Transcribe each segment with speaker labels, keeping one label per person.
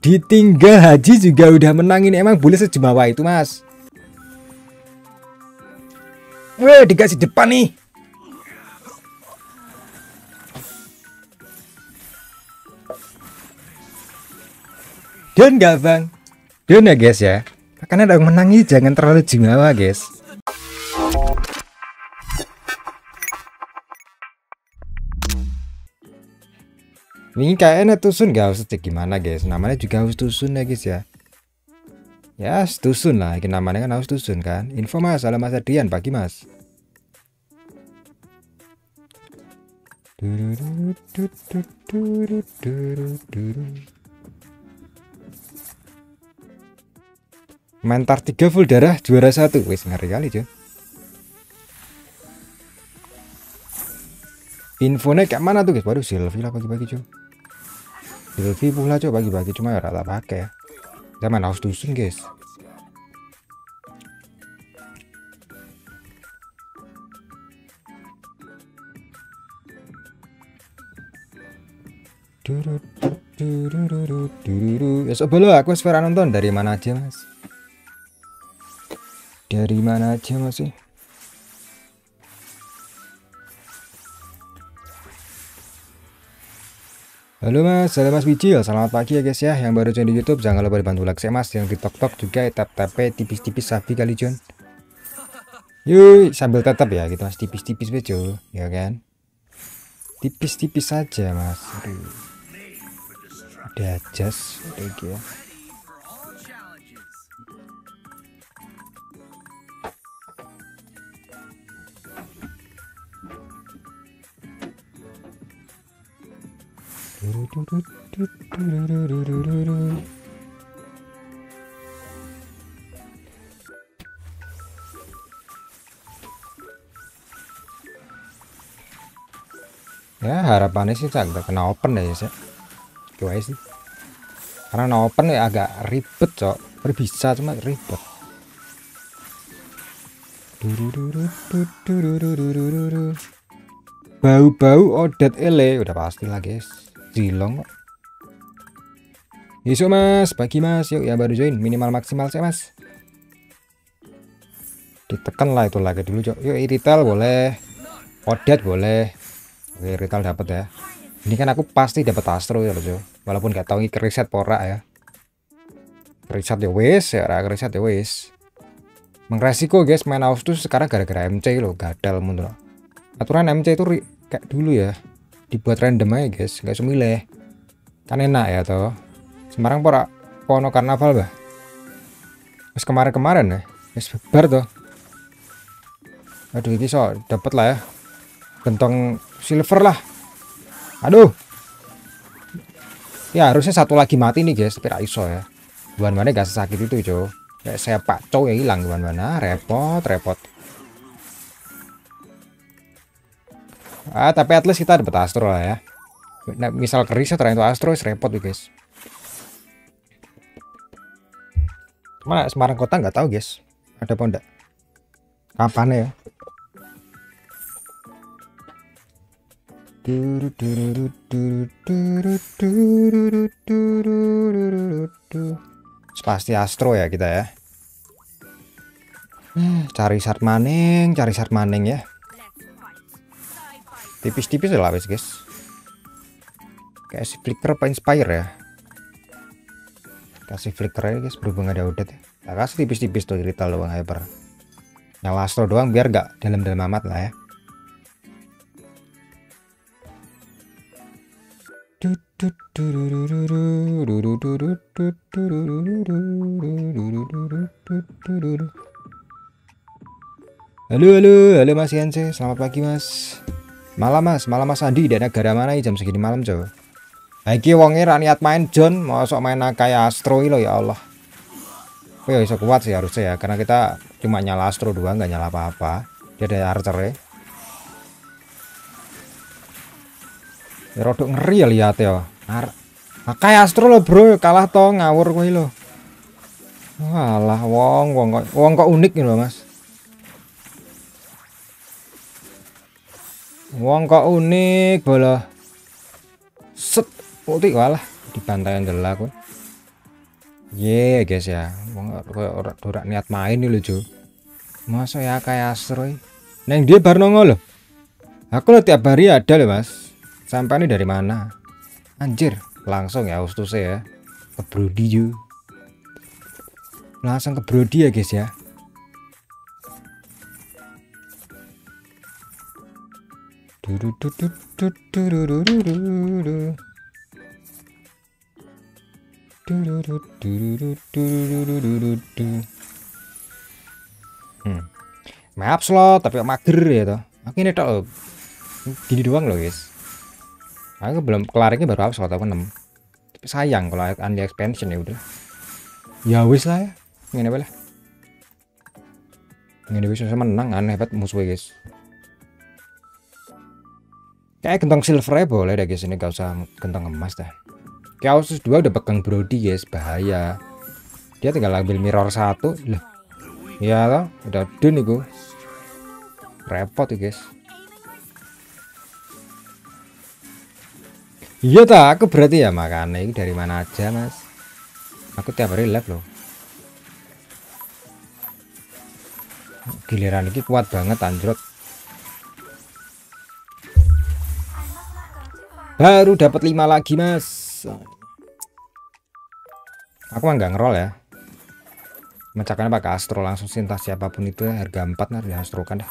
Speaker 1: Ditinggal Haji juga udah menangin. Emang boleh sejumawa itu mas? Weh dikasih depan nih. Don gak bang? Don ya guys ya. Karena udah menangi jangan terlalu jumawa guys. Ini kayaknya tusun gak usah gimana guys. Namanya juga harus tusun ya guys ya. Ya tusun lah. Ini namanya kan harus tusun kan. Info mas. Salam mas Adian pagi mas. Mentar 3 full darah juara 1. Wes ngeri kali cuy. Infonya kayak mana tuh guys? Waduh Sylvie lah pagi-pagi cuy. Sylvie pula coba bagi-bagi cuma ya rata pakai ya. Zaman harus dusun guys. Besok belum aku sfera nonton dari mana aja mas? Dari mana aja mas sih? Halo mas, halo mas Bijil, selamat pagi ya guys ya. Yang baru join di YouTube jangan lupa dibantu like ya mas. Yang di TikTok juga tap tipis-tipis sapi kali John. Yuk sambil tetap ya gitu mas, tipis-tipis bejo ya kan. Tipis-tipis saja mas. Aduh. Ada jas gitu ya. Ya harapannya sih agak kena open ya sih. Gue sih. Karena open ya agak ribet cok. Bisa cuma ribet. Bau-bau odet ele udah pasti lah guys. Zilong kok. Yusuk mas, pagi mas, yuk yang baru join minimal maksimal sih mas. Ditekan lah itu lagi dulu cok. Yuk retail boleh, odet boleh. Oke retail dapat ya. Ini kan aku pasti dapat astro ya loh, walaupun gak tahu ini keriset porak ya. Keriset ya wes, ya keriset ya wes. Mengresiko guys main aus tuh sekarang gara-gara MC loh, gadal mundur. Aturan MC itu kayak dulu ya, dibuat random aja guys, nggak usah milih. Kan enak ya toh. Semarang porak pono karnaval bah. Terus kemarin-kemarin ya, wes bebar toh. Aduh ini so dapat lah ya. Gentong silver lah. Aduh. Ya harusnya satu lagi mati nih guys, tapi iso ya. Buan mana gak sakit itu cow. Kayak sepak cow ya hilang buan mana, repot. Tapi at least kita dapat astro lah ya. Nah, misal keris ternyata itu astro repot tuh guys. Cuma Semarang kota nggak tahu guys. Ada apa enggak? Kapan ya? Pasti astro ya kita ya. Cari sart maning ya. Tipis-tipis lah guys. Kayak si flicker apa inspire ya. Kasih flicker aja guys berhubung ada udah ya. Nah, kasih tipis-tipis tuh retail doang hyper. Nyala astro doang biar gak dalam-dalam amat lah ya. Halo Mas Yanse, selamat pagi Mas. Malam Mas Andi dari negara mana jam segini malam coba. Iki wonge ra niat main John, mosok main kayak Astro lo ya Allah. Oh ya bisa kuat sih harusnya ya, karena kita cuma nyala Astro doang, nggak nyala apa-apa. Dia ada archer ya. Ya rodok ngeri ya lihat ya. Kayak Astro lo bro, kalah toh ngawur kowe lo. Walah wong kok unik nih lo Mas. Wong kok unik bola. Set, putih walah dibantai yang gelap kowe. Ye guys ya, wong ora niat main nih lucu. Masa ya kayak Astro. Neng dia baru nongol loh. Aku lo tiap hari ada loh mas. Sampai ini dari mana? Anjir, langsung ya Austus ya. Ke Brody ju. Langsung ke Brody ya guys ya. Maaf slot tapi mager ya toh. Aku ini tok gini doang loh guys. Aku belum kelar ini baru slot aku 6. Tapi sayang kalau anti expansion ya udah. Ya wis lah ya. Ngene wae lah. Ngene wis bisa menang aneh banget musuhnya guys. Kayak gentong silver ya boleh deh guys, ini gak usah gentong emas dah. Kayak Asus 2 udah pegang Brody guys, bahaya. Dia tinggal ambil mirror 1 lah. Ya loh, udah done nih repot ya guys. Iya tak, aku berarti ya makanya ini dari mana aja mas. Aku tiap hari live loh. Giliran ini kuat banget anjrot. Baru dapat 5 lagi mas. Aku mah nggak ngerol ya. Mencakanya pakai Astro langsung sintas siapapun itu ya, harga 4 nah di Astro kan dah.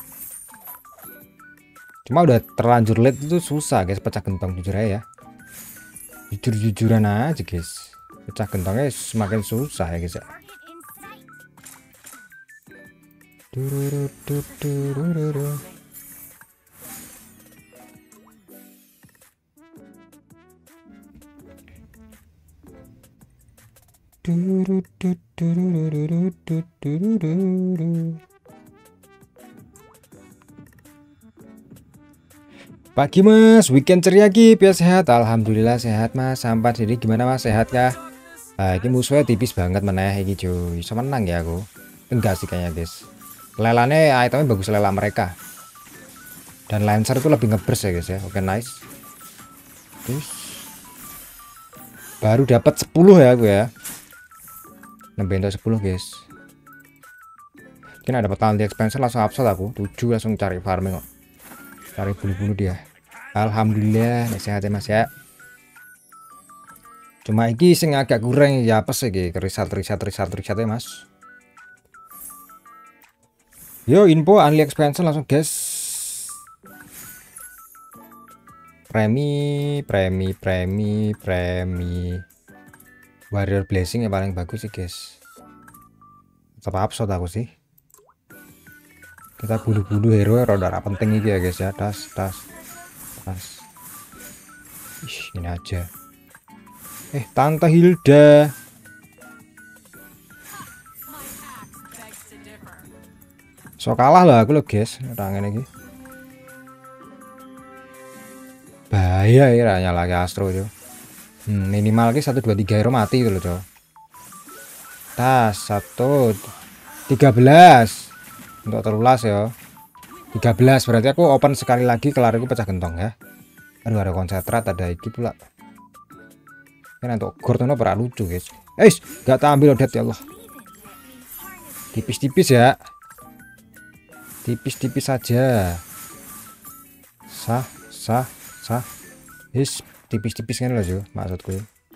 Speaker 1: Cuma udah terlanjur late itu susah guys pecah gentong jujur aja ya. Jujur-jujuran aja guys. Pecah gentongnya semakin susah ya guys ya. Pagi mas, weekend ceria Ki, biar sehat. Alhamdulillah sehat mas. Sampai sini gimana mas, sehat kah? Nah, ini musuhnya tipis banget meneh ini cuy. Bisa menang ya aku. Enggak sih kayaknya guys. Lelane itemnya bagus lela mereka. Dan Lancer itu lebih ngebers ya guys ya. Oke nice. Terus baru dapat 10 ya aku ya. Nambahin 10 guys. Mungkin ada dapat anti expansion langsung upset aku. 7 langsung cari farming kok. Cari bulu-bulu dia. Alhamdulillah sehat ya mas ya. Cuma iki sing agak kurang ya apa sih riset ya mas. Yo info anti expansion langsung guys. Premi Warrior Blessing yang paling bagus sih guys. Tetap upset aku sih. Kita bulu-bulu hero roda penting ini ya guys ya. Tas. Ih, ini aja. Tante Hilda. So kalah lah aku lo guys. Orang ini. Bahaya ya nyala lagi Astro itu. Minimal ki 1 2 3 hero mati itu loh cow. Tas 1 13 untuk terulas ya. 13 berarti aku open sekali lagi kelar aku pecah gentong ya. Aduh ada konsentrat ada iki pula. Kan untuk Gortono pernah lucu guys. Gak tak ambil odet ya Allah. Tipis-tipis ya. Tipis-tipis saja. Sah. Tipis-tipis kan loh cuy maksudku.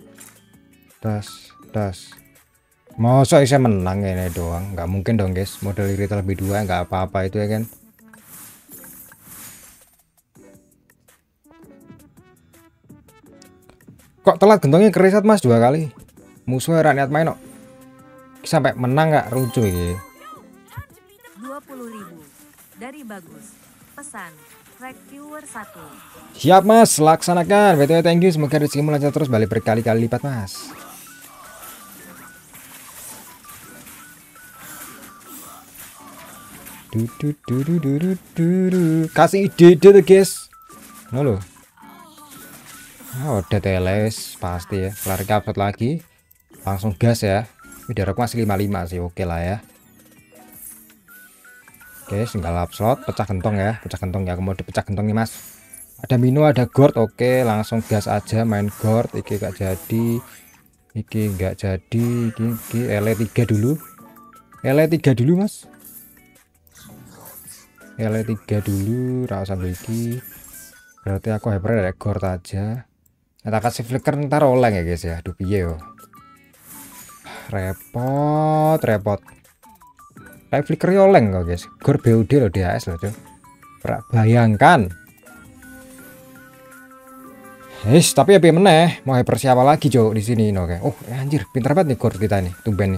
Speaker 1: Das. Masa bisa menang ini doang? Nggak mungkin dong guys. Model irita lebih 2 nggak apa-apa itu ya kan. Kok telat gentongnya kereset mas 2 kali. Musuhnya rakyat main kok. Sampai menang nggak lucu ini.
Speaker 2: 20.000 dari bagus. Pesan track viewer 1.
Speaker 1: Siap mas, laksanakan. BTW thank you, semoga rezekimu lancar terus balik berkali-kali lipat mas. Kasih ide tuh guys. Halo. Udah teles pasti ya. Kelar upload lagi. Langsung gas ya. Jarakku masih 55 sih, oke lah ya. Oke, tinggal upload, pecah gentong ya. Aku mau dipecah gentong nih mas. Ada Mino, ada Gord, oke langsung gas aja main Gord. Iki gak jadi. Iki nggak jadi, iki LE3 dulu. LE3 dulu, Mas. LE3 dulu, rasa iki. Berarti aku hyper ada gord aja. Kita kasih flicker ntar oleng ya, guys ya. Aduh piye yo. Repot. Kayak flicker oleng kok, guys. Gor BUD loh, DHS loh, cuy. Bayangkan. Tapi ya meneh, mau hyper siapa lagi, Cok, di sini no, kayak. Oh, anjir, pintar banget nih gor kita nih, tumben nih.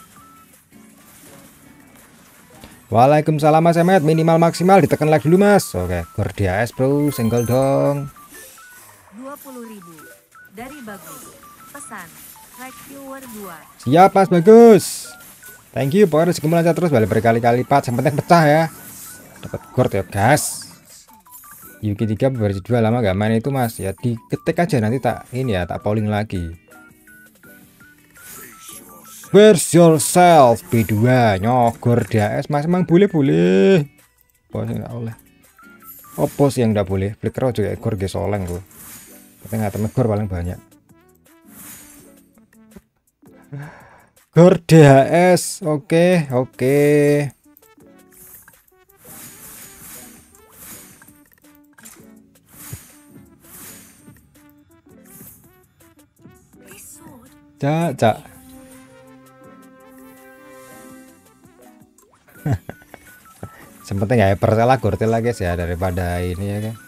Speaker 1: Waalaikumsalam Mas Emet, minimal maksimal ditekan like dulu Mas. Oke, gor DHS bro, single dong.
Speaker 2: 20.000 dari Bagus. Pesan, like viewer 2.
Speaker 1: Siap Mas Bagus. Thank you, pokoknya rezeki lancar terus, balik berkali-kali lipat, yang penting pecah ya. Dapat gor ya, gas. Yuki 3 versi 2 lama gak main itu Mas. Ya diketik aja nanti tak ini ya, tak polling lagi. Verse yourself B2 nyogor DHS Mas, emang boleh. Bos enggak boleh. Opo sih yang enggak boleh? Flicker juga gor ge soleng tuh. Tapi nggak temen gor paling banyak. Gor DHS, oke. Cak. Sempetnya nggak percaya gortel lagi guys ya, daripada ini ya kan.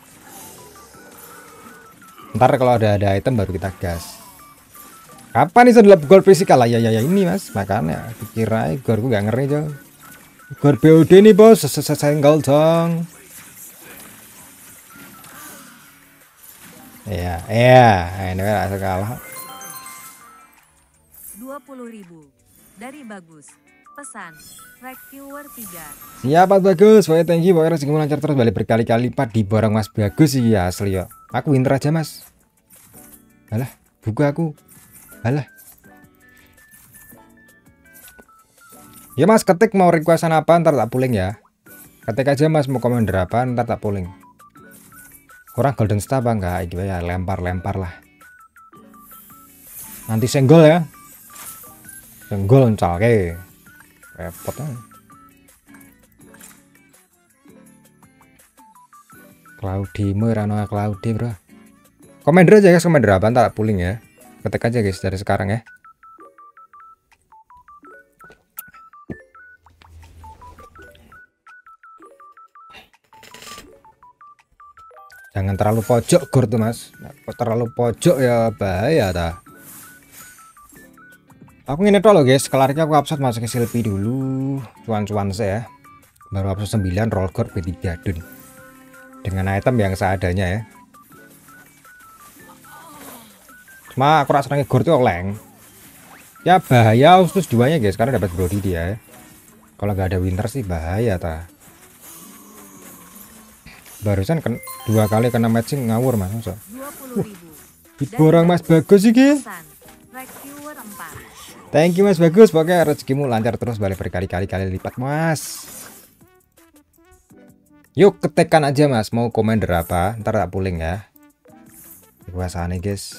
Speaker 1: Ntar kalau ada item baru kita gas. Kapan itu adalah gol fisikal lah ya ini Mas, makanya kira gor gue nggak ngeri coy. Gor BOD nih bos, senggol dong. Iya, ini rasa kalah.
Speaker 2: 20.000 dari Bagus. Pesan, like viewer 3.
Speaker 1: Siap Bagus, pokoknya thank you, pokoknya rezeki lancar terus, balik berkali-kali lipat di barang Mas Bagus sih ya asli ya. Aku winter aja Mas. Alah, buka aku. Alah. Ya Mas, ketik mau requestan apa ntar tak pulling ya. Ketik aja Mas mau komentar apa ntar tak pulling. Kurang golden star apa enggak? Gitu ya, lempar lah. Nanti senggol ya. Senggol encalke. Repot kan. Cloudy merano Cloudy bro. Komentar aja guys, komentar apa ntar pulling ya. Ketik aja guys dari sekarang ya. Jangan terlalu pojok gor tuh Mas. Terlalu pojok ya bahaya dah. Aku ngene tok loh guys, kelarnya aku upload masuk ke Silpi dulu. Cuan-cuan saya. Baru upload 9 roll gor B3 dun. Dengan item yang seadanya ya. Cuma aku rasa gor tuh oleng. Ya bahaya Augustus 2-nya guys, karena dapat Brody dia ya. Kalau nggak ada winter sih bahaya ta. Barusan kan 2 kali kena matching ngawur Mas.
Speaker 2: 20.000.
Speaker 1: Borang Mas Bagus sih ki.
Speaker 2: Like viewer 4.
Speaker 1: Thank you Mas Bagus, pokoknya rezekimu lancar terus, balik berkali-kali lipat Mas. Yuk ketikkan aja Mas, mau komentar apa, ntar tak pulling ya. Kekuasaan nih guys.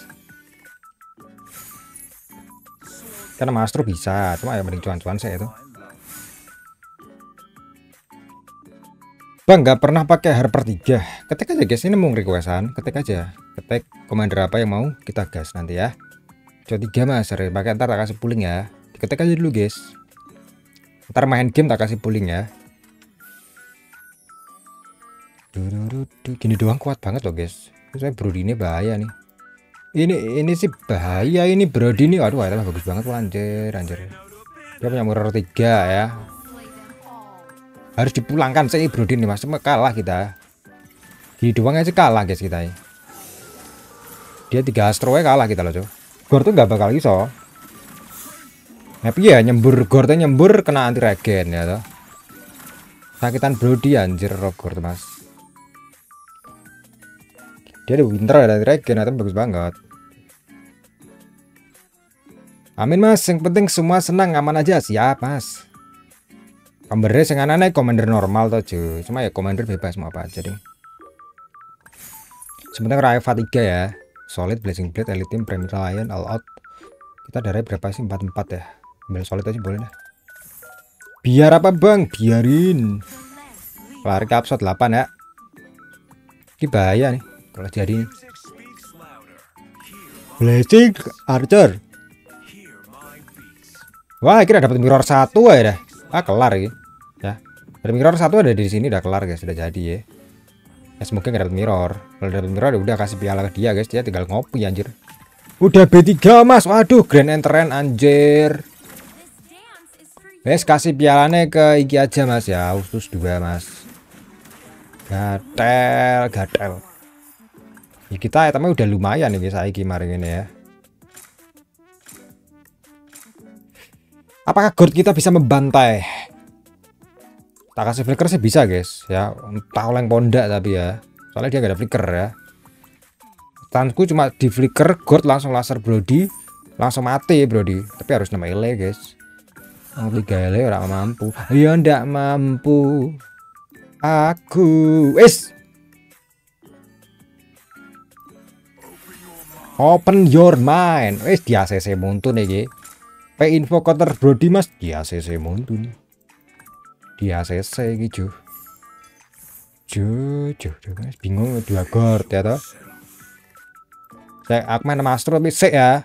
Speaker 1: Karena maestro bisa, cuma ya mending cuan-cuan saya itu. Bang nggak pernah pakai harper 3. Ketik aja guys, ini mau requestan, ketik aja. Ketik komentar apa yang mau kita gas nanti ya. Coba 3 Mas, pakai ntar tak kasih pulling ya. Diketik aja dulu guys. Ntar main game tak kasih pulling ya. Gini doang kuat banget loh guys. Saya Brody ini bahaya nih. Ini sih bahaya ini Brody ini. Waduh, itemnya bagus banget anjir. Dia punya murah 3 ya. Harus dipulangkan sih Brody ini Mas. Cuma kalah kita. Gini doang aja kalah guys kita. Dia 3 astro kalah kita loh coy. Gor tuh nggak bakal iso. Tapi ya nyembur gornya nyembur kena anti regen ya toh. Sakitan Brody anjir Rogor tuh Mas. Dia ada winter ada anti regen atau bagus banget. Amin Mas, yang penting semua senang aman aja. Siap Mas. Komentar sing aneh komentar normal toh cuy. Cuma ya komentar bebas mau apa aja deh. Sebenarnya Raiva 3 ya. Solid Blazing Blade Elite Team Premier Lion All Out Kita darahnya berapa sih? 44 ya. Ambil solid aja boleh dah. Biar apa bang? Biarin. Lari ke upshot 8 ya. Ini bahaya nih kalau jadi. Blazing Archer. Wah, kira dapat mirror 1 ya dah. Ah, kelar ini. Ya. Ada mirror 1 ada di sini udah kelar guys, sudah jadi ya. Ya semoga nggak dapat mirror. Kalau dapat mirror ya udah kasih piala ke dia guys, dia tinggal ngopi anjir. Udah B3 Mas. Waduh, Grand Entrance anjir. Guys, kasih pialanya ke Iki aja Mas ya. Khusus 2 Mas. Gatel. Ya kita itemnya udah lumayan nih guys Iki kemarin ini ya. Apakah Gord kita bisa membantai? Tak kasih flicker sih bisa guys ya. Entah oleng pondak tapi ya. Soalnya dia gak ada flicker ya. Tanku cuma di flicker, Gord langsung laser Brody, langsung mati Brody. Tapi harus 6 ele guys. 3 ele orang mampu. Ya ndak mampu. Aku open your mind. Di ACC muntun iki. P info counter Brody Mas di ACC muntun. Di ACC gitu. Guys bingung 2 Gord ya toh. Aku main Master tapi sik ya.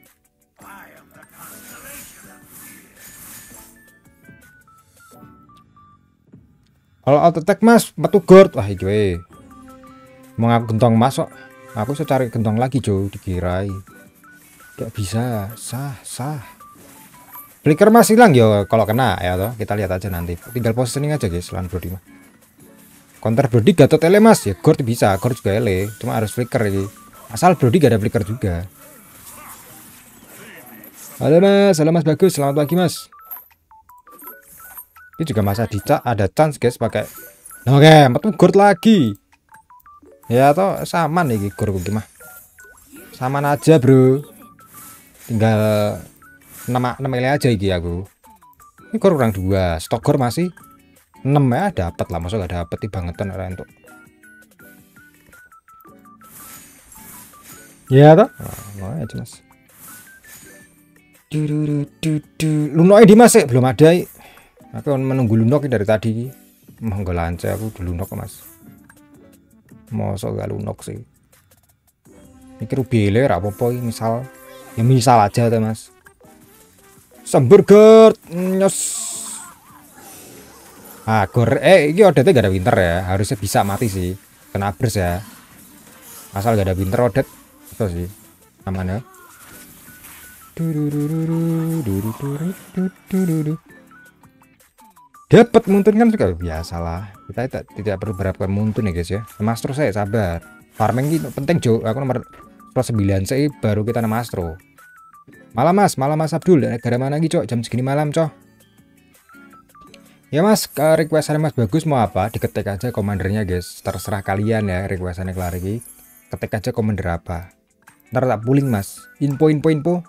Speaker 1: Kalau auto attack Mas, metu Gord. Wah iki mau aku gentong masuk. Aku bisa cari gentong lagi Jo, dikirai. Gak bisa, sah. Flicker Mas hilang ya kalau kena ya toh. Kita lihat aja nanti. Tinggal positioning aja guys lawan Brody mah. Counter Brody Gatot ele Mas, ya Gord bisa, Gord juga ele. Cuma harus flicker ini. Asal Brody gak ada flicker juga. Halo Mas bagus, selamat pagi Mas. Ini juga masa ada chance guys pakai. Oke, metu Gord lagi. Ya toh sama nih Gord gimana? Saman aja bro. Tinggal 6 ele aja iki aku. Ini Gord kurang 2, stok Gord masih 6 ya, dapat lah, masa gak dapet bangetan orang untuk. Ya toh? Nah, aja Mas. Lunoknya di Mas belum ada. Aku menunggu lunok dari tadi. Mau nggak lancar aku dulu lunok Mas. Mosok gak lunok sih. Mikir bile ra apa-apa misal. Ya misal aja tuh Mas. Hamburger nyos. Ah, ini Odette gak ada winter ya. Harusnya bisa mati sih. Kena abers ya. Asal gak ada winter Odette itu sih aman ya. Dapat muntun kan juga biasalah. Kita tidak perlu berharapkan muntun ya guys ya. Mastro saya sabar. Farming ini penting Jo. Aku nomor 9 saya baru kita Mastro. Malam Mas Abdul. Negara mana lagi Cok? Jam segini malam Cok. Ya Mas, requestannya Mas bagus mau apa? Diketik aja komandernya guys. Terserah kalian ya requestannya kelar lagi. Ketik aja komander apa. Ntar tak pooling Mas. Info.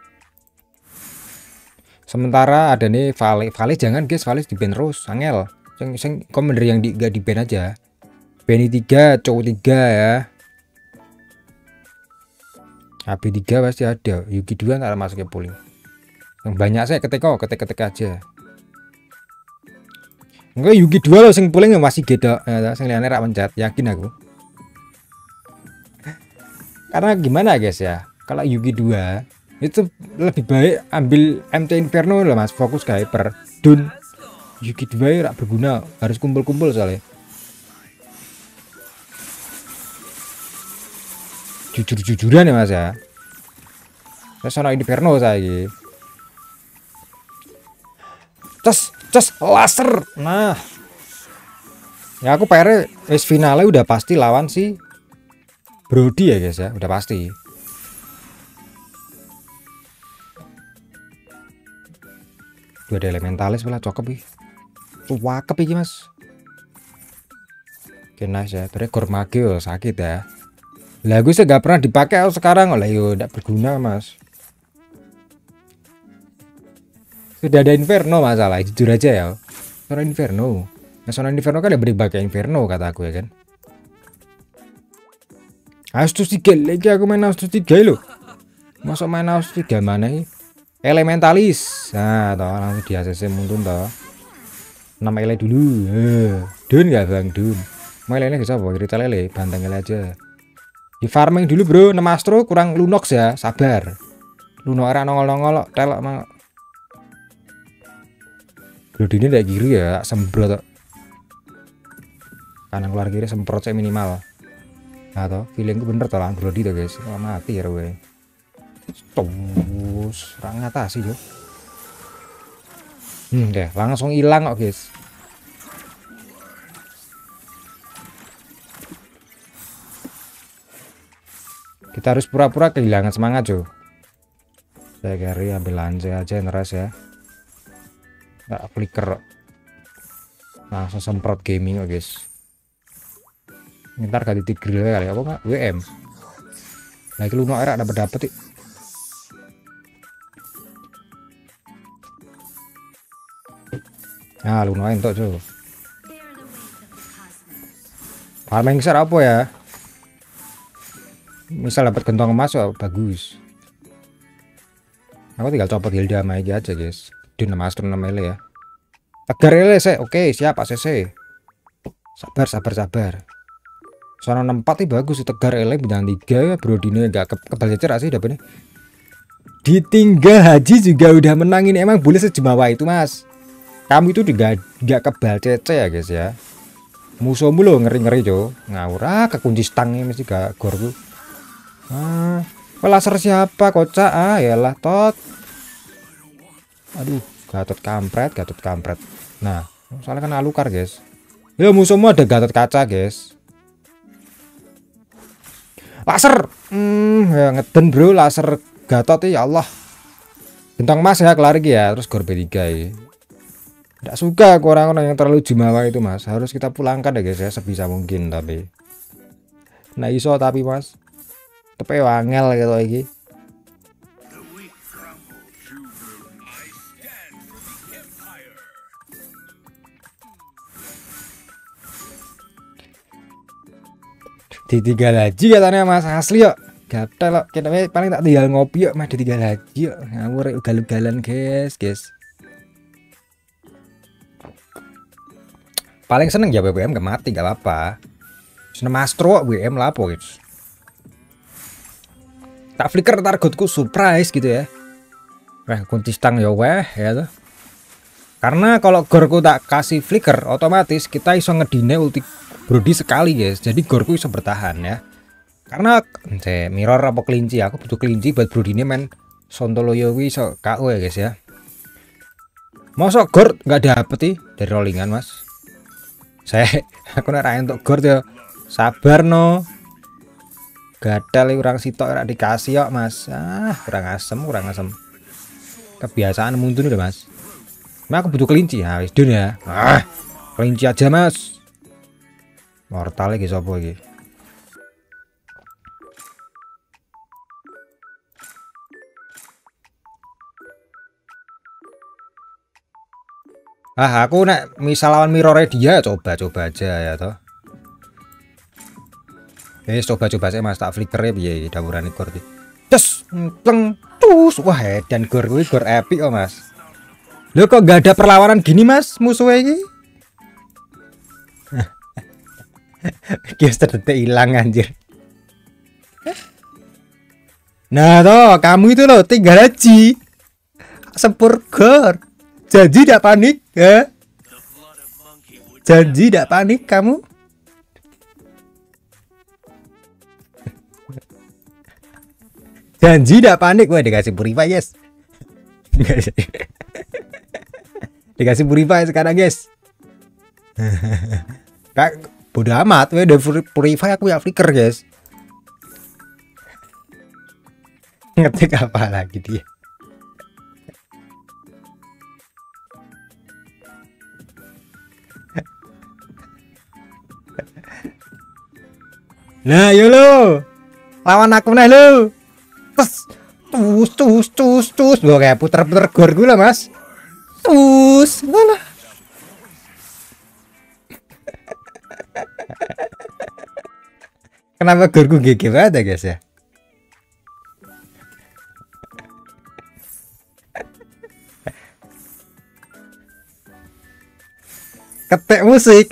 Speaker 1: Sementara ada nih Vale jangan guys, Vale di ban terus, angel. Sing komander yang gak di ban aja. Benny 3, cowok 3 ya. HP 3 pasti ada. Yuki 2 ntar masuknya pooling. Yang banyak saya ketik aja. Enggak Yuki 2 loh sing pooling masih gede. Sing liane rak mencet, yakin aku. Karena gimana guys ya? Kalau Yuki 2 itu lebih baik ambil MT Inferno lah Mas, fokus ke hyper. Dun Yuki 2 rak berguna, harus kumpul-kumpul soalnya. Jujur-jujuran ya Mas ya. Saya sono Inferno saya ini. Ces laser. Nah. Ya aku PR finalnya udah pasti lawan si Brody ya guys ya, udah pasti. Dua ada elementalis malah cokep ih. Cakep iki Mas. Oke nice ya. Terus Gormage sakit ya. Lah gue gak pernah dipakai sekarang oleh yo ndak berguna Mas. Sudah ada Inferno masalah, jujur aja ya. Sono Inferno. Nah, Sono Inferno kan ada berbagai Inferno kata aku ya kan. Astus 3 lagi aku main Astus 3 loh. Masuk main aus 3 mana ini? Elementalis. Nah, toh langsung di ACC muntun toh. 6 ele dulu. Dun gak bang Dun. Mau ele bisa bawa kita lele, banteng ele aja. Di farming dulu bro, 6 astro kurang lunox ya, sabar. Lunox era nongol-nongol telok mau. Bro ini udah kiri ya, semprot. Kanan keluar kiri semprot saya minimal. Nah toh, feelingku bener toh lah bro tuh guys. Oh, mati ya gue. Terus orang ngatasi jo. Deh langsung hilang kok guys. Kita harus pura-pura kehilangan semangat jo. Saya carry ambil lance aja neras ya. Nggak flicker. Langsung semprot gaming kok guys. Ntar ganti grill kali apa nggak WM. Lagi lu no era dapat nah lumayan tuh cuy. Farming besar apa ya, misal dapat gentong emas oh, bagus. Aku tinggal copot Hilda aja guys. Di 6 astro 6 ele ya. Tegar ele sih. Oke siap ACC. Sabar. Soalnya 64 nih bagus. Tegar ele bintang 3 ya bro. Dino gak kebal cecer sih dapetnya. Ditinggal Haji juga udah menang ini. Emang boleh sejemawa itu mas. Kamu itu gak kebal cece ya guys ya. Musuhmu lo ngeri-ngeri jo. Ngawur kekunci stangnya mesti gak gor tuh. Laser siapa kocak yalah tot. Aduh Gatot kampret. Nah soalnya kan alukar guys. Ya musuhmu ada Gatot kaca guys. Laser ya ngeden bro laser Gatot ya Allah. Bintang emas ya kelar ya. Terus gor B3 ya. Tidak suka aku orang-orang yang terlalu jumawa itu mas. Harus kita pulangkan ya guys ya sebisa mungkin tapi. Nah iso tapi mas. Tapi wangel gitu lagi. Ditinggal haji katanya mas asli yuk. Gatel kok kita paling tak tinggal ngopi yuk mah ditinggal haji yuk. Ngawur ugal-ugalan guys. Paling seneng ya BBM gak mati gak apa-apa. Seneng Astro BBM lah apa gitu. Tak flicker targetku surprise gitu ya. Kunci stang ya weh ya tuh. Karena kalau gorku tak kasih flicker otomatis kita iso ngedine ulti Brody sekali guys. Jadi gorku iso bertahan ya. Karena mirror apa kelinci aku butuh kelinci buat Brody ini main Sontoloyo iso KO ya guys ya. Mosok gor nggak dapet sih dari rollingan mas. Aku nek untuk gor ya sabar no. Gatel kurang sitok ora dikasih kok mas. Kurang asem. Kebiasaan muntun udah mas. Nah, aku butuh kelinci ya wis dun ya. Kelinci aja mas. Mortal lagi sopo iki. Aku nek misal lawan mirror dia coba aja ya toh. Coba saya mas tak flickernya piye dawuran gor iki. Tes, pleng, tus. Wah, dan gor kuwi gor epic oh mas. Loh kok gak ada perlawanan gini mas musuhnya ini? Kios terdetek hilang anjir. Nah toh kamu itu loh tinggal haji sempur gor. Janji tidak panik ya? Janji tidak panik kamu? Janji tidak panik. Wah dikasih purify yes. Dikasih purify sekarang guys. Kak bodo amat. Wah udah purify aku ya flicker guys. Ngetik apa lagi dia? Nah yo lo lawan aku nih lo. Tus lo kayak puter-puter gor gue lah mas. Mana kenapa gor gue GG banget ya guys ya. Ketek musik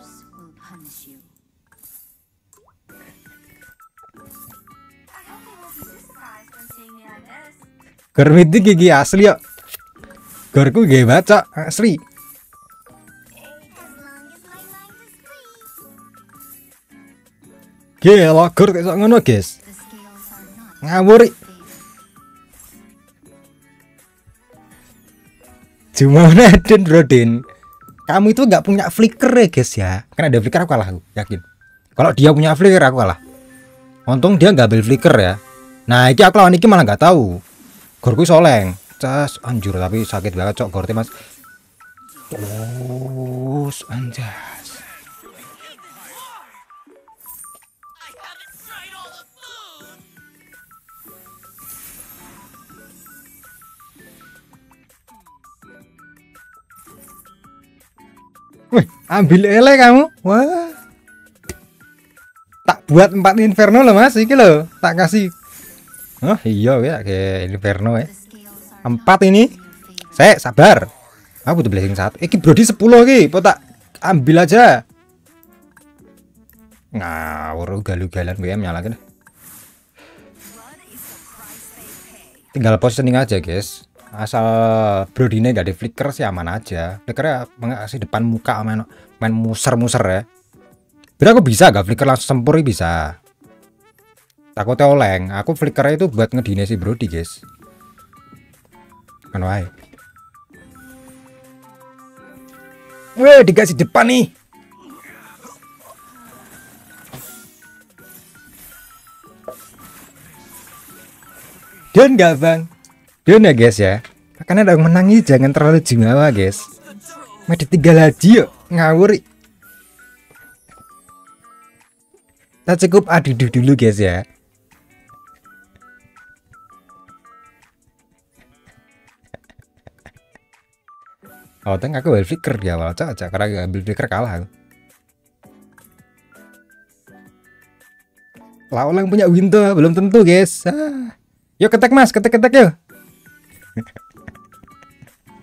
Speaker 1: Gor mitik gigi asli yo. Gorku gak baca asli. Gila, gor kayak ngono guys. Ngawuri. Cuma Naden bro Din. Kamu itu nggak punya flicker ya guys ya. Kan ada flicker aku kalah, aku yakin. Kalau dia punya flicker aku kalah. Untung dia nggak ambil flicker ya. Nah, iki aku lawan iki malah nggak tahu. Gorku soleng. Cas anjur tapi sakit banget cok gorte mas. Terus anjas. Wih, ambil ele kamu. Wah. Tak buat 4 inferno loh mas, iki loh. Tak kasih. Oh iya ya kayak inferno ya. 4 ini. Saya sabar. Aku butuh blessing 1. Iki Brody 10 iki, po tak ambil aja. Ngawur galu-galan BM nyalakan. Tinggal positioning aja, guys. Asal Brody-nya gak ada flicker sih aman aja. Flickernya mengasih depan muka main muser-muser ya. Biar aku bisa gak flicker langsung sempurna bisa. Takutnya oleng. Aku flickernya itu buat ngedine si Brody guys. Kan wae. Weh dikasih depan nih. Dan gak bang. Dan ya guys ya. Makanya udah menangi jangan terlalu jumawa guys. Mati 3 lagi yuk. Ngawur. Kita cukup adu dulu guys ya. Oh, teng aku ambil flicker di awal caca karena ambil flicker kalah aku. Lah orang punya window belum tentu guys. Yuk ketek mas, ketek yuk.